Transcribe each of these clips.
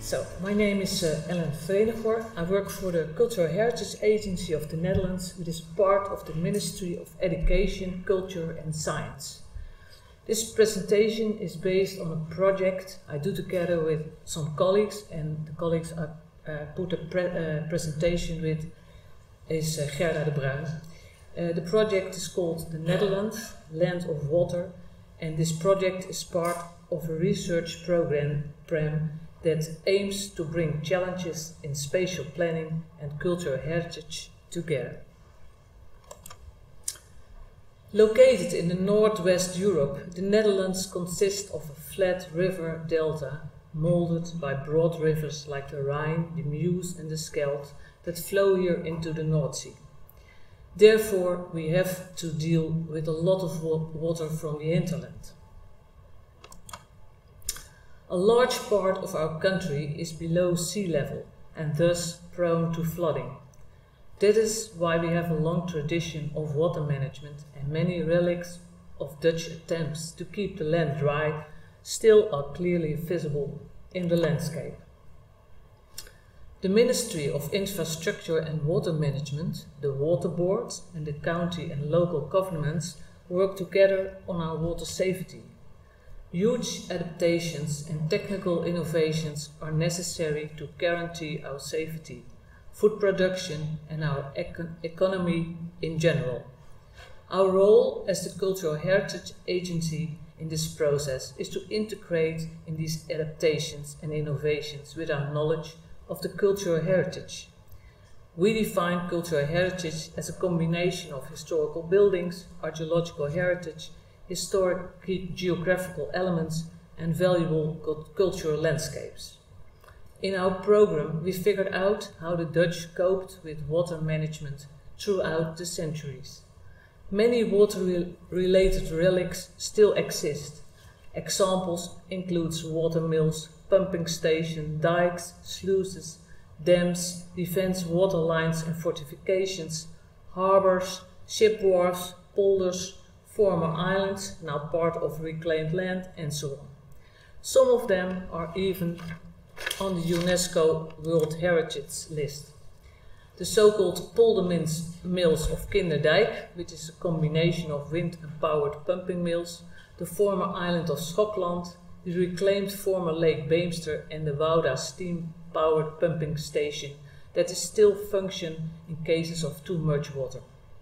So, my name is Ellen Verenigor. I work for the Cultural Heritage Agency of the Netherlands, which is part of the Ministry of Education, Culture and Science. This presentation is based on a project I do together with some colleagues, and the colleagues I put a presentation with is Gerda de Bruin. The project is called The Netherlands, Land of Water, and this project is part of a research program that aims to bring challenges in spatial planning and cultural heritage together. Located in the northwest Europe, the Netherlands consists of a flat river delta molded by broad rivers like the Rhine, the Meuse and the Scheldt that flow here into the North Sea. Therefore, we have to deal with a lot of water from the hinterland. A large part of our country is below sea level and thus prone to flooding. That is why we have a long tradition of water management, and many relics of Dutch attempts to keep the land dry still are clearly visible in the landscape. The Ministry of Infrastructure and Water Management, the Water Board, and the county and local governments work together on our water safety. Huge adaptations and technical innovations are necessary to guarantee our safety, food production and our economy in general. Our role as the Cultural Heritage Agency in this process is to integrate in these adaptations and innovations with our knowledge of the cultural heritage. We define cultural heritage as a combination of historical buildings, archaeological heritage, historic geographical elements and valuable cultural landscapes. In our program, we figured out how the Dutch coped with water management throughout the centuries. Many water-related relics still exist. Examples include water mills, pumping stations, dikes, sluices, dams, defense water lines and fortifications, harbors, ship wharves, polders, former islands, now part of reclaimed land, and so on. Some of them are even on the UNESCO World Heritage List. The so-called polder mills of Kinderdijk, which is a combination of wind-powered pumping mills, the former island of Schokland, the reclaimed former Lake Beemster and the Wouda steam-powered pumping station that is still function in cases of too much water.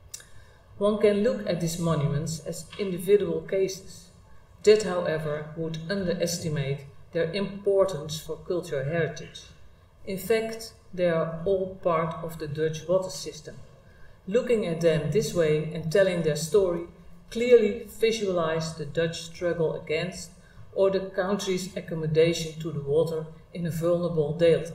One can look at these monuments as individual cases. That, however, would underestimate their importance for cultural heritage. In fact, they are all part of the Dutch water system. Looking at them this way and telling their story clearly visualize the Dutch struggle against or the country's accommodation to the water in a vulnerable delta.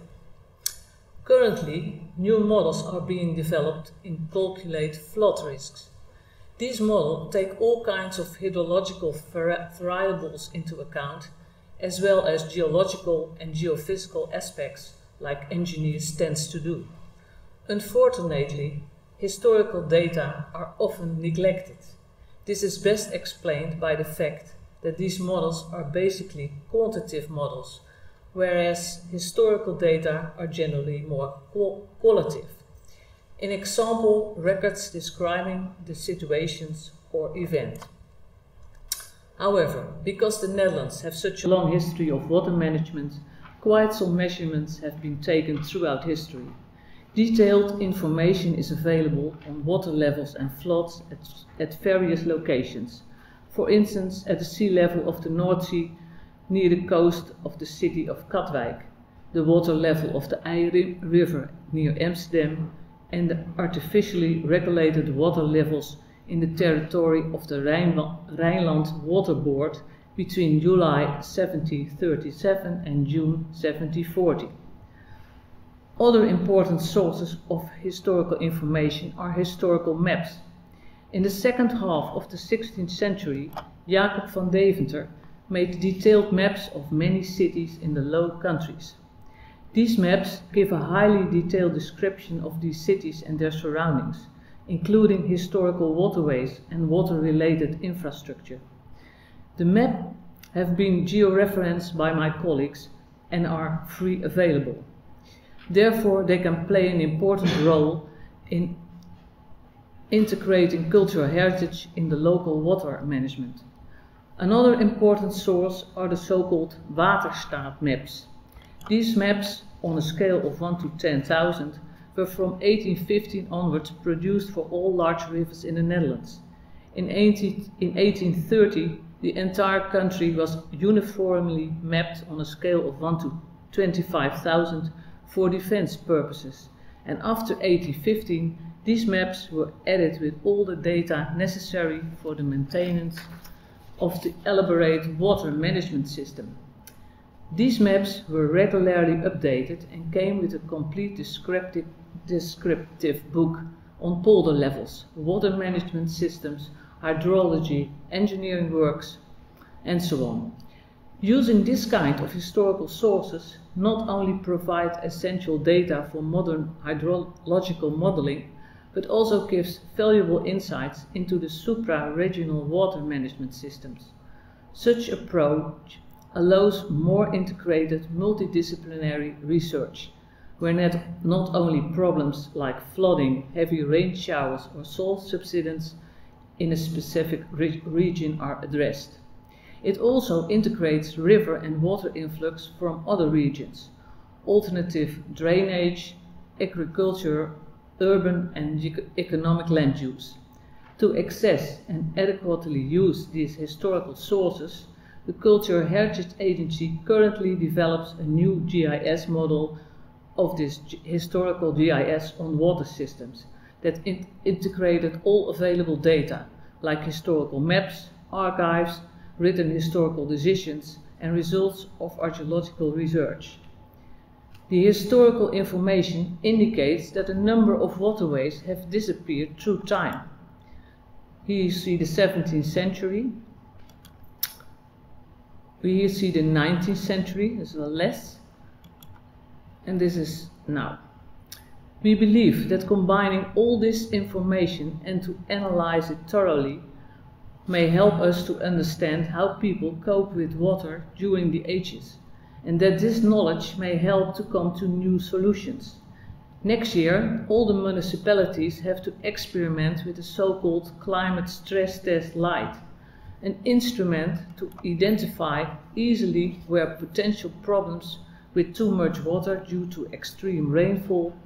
Currently, new models are being developed to calculate flood risks. These models take all kinds of hydrological variables into account, as well as geological and geophysical aspects, like engineers tend to do. Unfortunately, historical data are often neglected. This is best explained by the fact that these models are basically quantitative models, whereas historical data are generally more qualitative. An example, records describing the situations or event. However, because the Netherlands have such a long history of water management, quite some measurements have been taken throughout history. Detailed information is available on water levels and floods at various locations. For instance, at the sea level of the North Sea, near the coast of the city of Katwijk, the water level of the IJ River near Amsterdam, and the artificially regulated water levels in the territory of the Rijnland Water Board between July 1737 and June 1740. Other important sources of historical information are historical maps. In the second half of the 16th century, Jacob van Deventer made detailed maps of many cities in the Low Countries. These maps give a highly detailed description of these cities and their surroundings, including historical waterways and water-related infrastructure. The map have been georeferenced by my colleagues and are free available. Therefore, they can play an important role in integrating cultural heritage in the local water management. Another important source are the so-called waterstaat maps. These maps, on a scale of 1 to 10,000, were from 1815 onwards produced for all large rivers in the Netherlands. In 1830, the entire country was uniformly mapped on a scale of 1 to 25,000 for defense purposes, and after 1815 these maps were added with all the data necessary for the maintenance of the elaborate water management system. These maps were regularly updated and came with a complete descriptive book on polder levels, water management systems, hydrology, engineering works, and so on. Using this kind of historical sources not only provide essential data for modern hydrological modeling, but also gives valuable insights into the supra-regional water management systems. Such approach allows more integrated multidisciplinary research, where not only problems like flooding, heavy rain showers or salt subsidence in a specific region are addressed. It also integrates river and water influx from other regions, alternative drainage, agriculture, urban and economic land use. To access and adequately use these historical sources, the Cultural Heritage Agency currently develops a new GIS model of this historical GIS on water systems that integrated all available data, like historical maps, archives, written historical decisions, and results of archaeological research. The historical information indicates that a number of waterways have disappeared through time. Here you see the 17th century. We here see the 19th century, as well less. And this is now. We believe that combining all this information and to analyze it thoroughly may help us to understand how people cope with water during the ages, and that this knowledge may help to come to new solutions. Next year, all the municipalities have to experiment with the so-called Climate Stress Test Light, an instrument to identify easily where potential problems with too much water due to extreme rainfall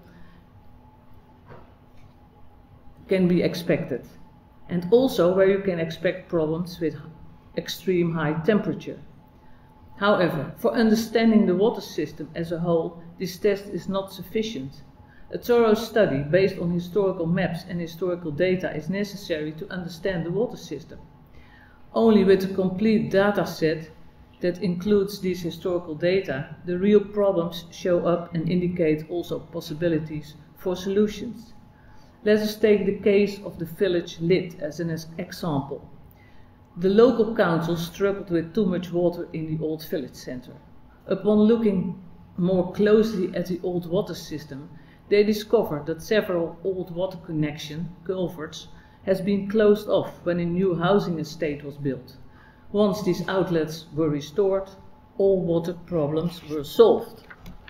can be expected, and also where you can expect problems with extreme high temperature. However, for understanding the water system as a whole, this test is not sufficient. A thorough study based on historical maps and historical data is necessary to understand the water system. Only with a complete data set that includes these historical data, the real problems show up and indicate also possibilities for solutions. Let us take the case of the village Lid as an example. The local council struggled with too much water in the old village center. Upon looking more closely at the old water system, they discovered that several old water connection culverts has been closed off when a new housing estate was built. Once these outlets were restored, all water problems were solved.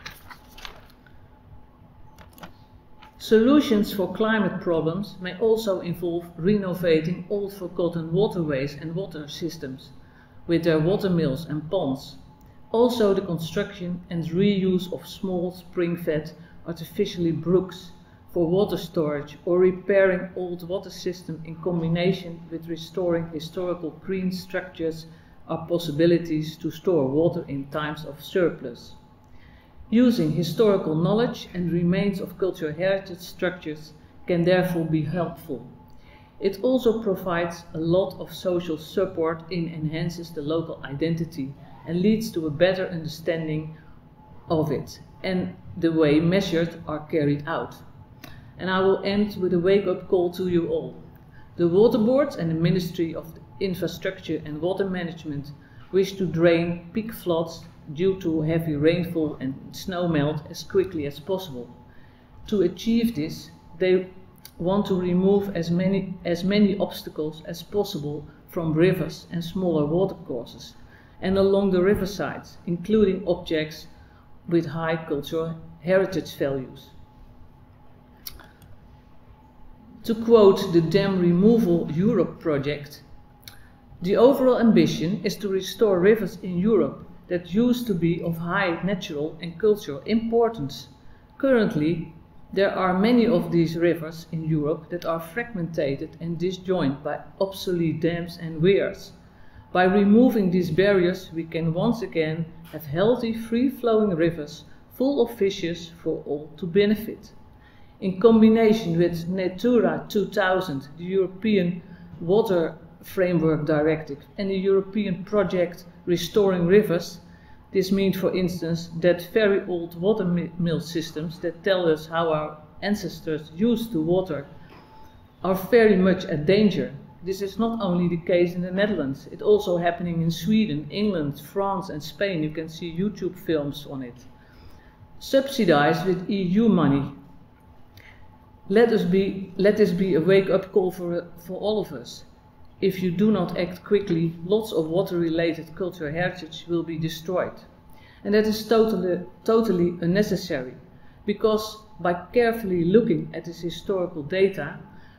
Solutions for climate problems may also involve renovating old forgotten waterways and water systems with their water mills and ponds. Also the construction and reuse of small spring-fed artificially brooks for water storage, or repairing old water systems in combination with restoring historical green structures are possibilities to store water in times of surplus. Using historical knowledge and remains of cultural heritage structures can therefore be helpful. It also provides a lot of social support and enhances the local identity and leads to a better understanding of it and the way measures are carried out. And I will end with a wake-up call to you all. The Water Board and the Ministry of Infrastructure and Water Management wish to drain peak floods due to heavy rainfall and snow melt as quickly as possible. To achieve this, they want to remove as many obstacles as possible from rivers and smaller watercourses and along the riversides, including objects with high cultural heritage values. To quote the Dam Removal Europe project, the overall ambition is to restore rivers in Europe that used to be of high natural and cultural importance. Currently, there are many of these rivers in Europe that are fragmented and disjoined by obsolete dams and weirs. By removing these barriers, we can once again have healthy, free-flowing rivers full of fishes for all to benefit. In combination with Natura 2000, the European Water Framework Directive, and the European project Restoring Rivers, this means, for instance, that very old water mill systems that tell us how our ancestors used to water are very much at danger. This is not only the case in the Netherlands, it's also happening in Sweden, England, France and Spain. You can see YouTube films on it. Subsidized with EU money. Let this be a wake-up call for all of us. If you do not act quickly, lots of water-related cultural heritage will be destroyed. And that is totally unnecessary, because by carefully looking at this historical data,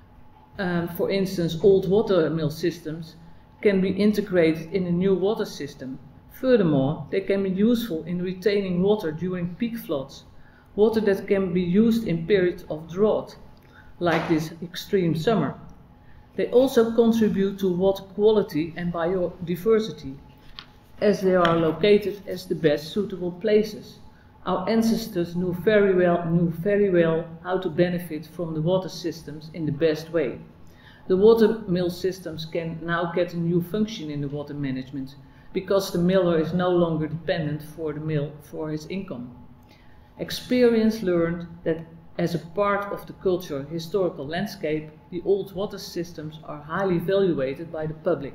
for instance, old water mill systems can be integrated in a new water system. Furthermore, they can be useful in retaining water during peak floods, water that can be used in periods of drought, like this extreme summer. They also contribute to water quality and biodiversity, as they are located as the best suitable places. Our ancestors knew very well how to benefit from the water systems in the best way. The water mill systems can now get a new function in the water management, because the miller is no longer dependent for the mill for his income. Experience learned that as a part of the cultural historical landscape, the old water systems are highly valued by the public.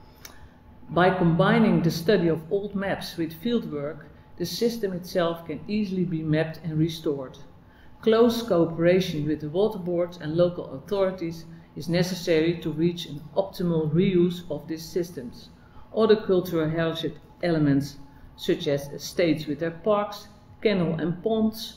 By combining the study of old maps with fieldwork, the system itself can easily be mapped and restored. Close cooperation with the water boards and local authorities is necessary to reach an optimal reuse of these systems. Other cultural heritage elements, such as estates with their parks, canals and ponds,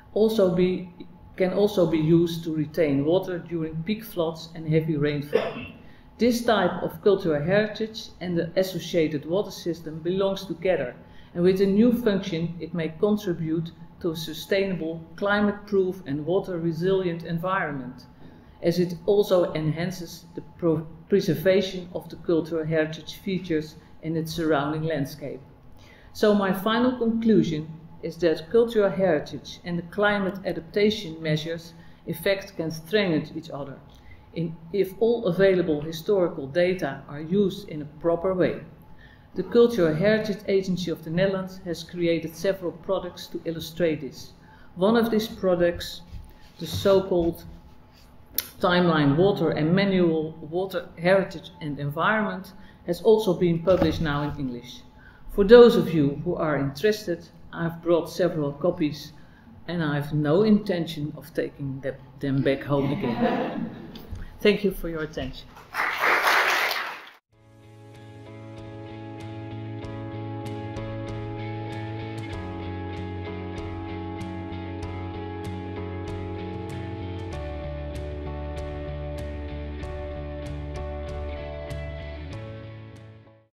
can also be used to retain water during peak floods and heavy rainfall. This type of cultural heritage and the associated water system belongs together, and with a new function it may contribute to a sustainable, climate-proof and water-resilient environment, as it also enhances the preservation of the cultural heritage features in its surrounding landscape. So my final conclusion is that cultural heritage and the climate adaptation measures in fact can strengthen each other if all available historical data are used in a proper way. The Cultural Heritage Agency of the Netherlands has created several products to illustrate this. One of these products, the so-called Timeline Water and Manual Water Heritage and Environment, has also been published now in English. For those of you who are interested, I've brought several copies and I have no intention of taking them back home again. Thank you for your attention.